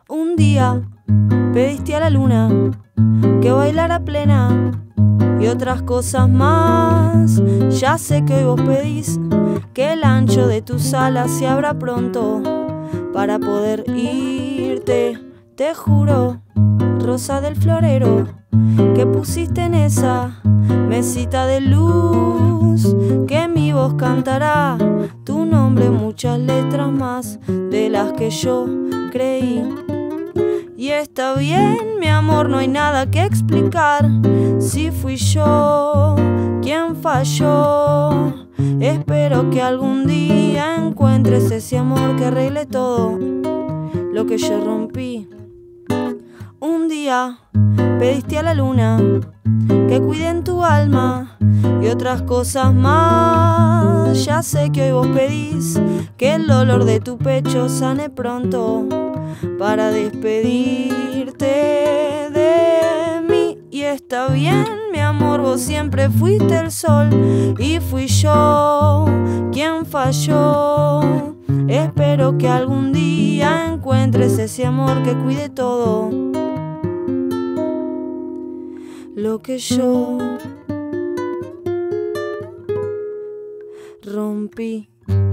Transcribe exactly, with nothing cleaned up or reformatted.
Un día pediste a la luna que bailara plena y otras cosas más. Ya sé que hoy vos pedís que el ancho de tus alas se abra pronto para poder irte. Te juro, rosa del florero, que pusiste en esa mesita de luz, que mi voz cantará tu nombre, muchas letras más de las que yo creí. Y está bien, mi amor, no hay nada que explicar. Si fui yo quien falló, espero que algún día encuentres ese amor que arregle todo lo que yo rompí. Un día pediste a la luna que cuide en tu alma y otras cosas más. Ya sé que hoy vos pedís que el dolor de tu pecho sane pronto para despedirte de mí. Y está bien, mi amor, vos siempre fuiste el sol y fui yo quien falló. Espero que algún día encuentres ese amor que cuide todo lo que yo rompí.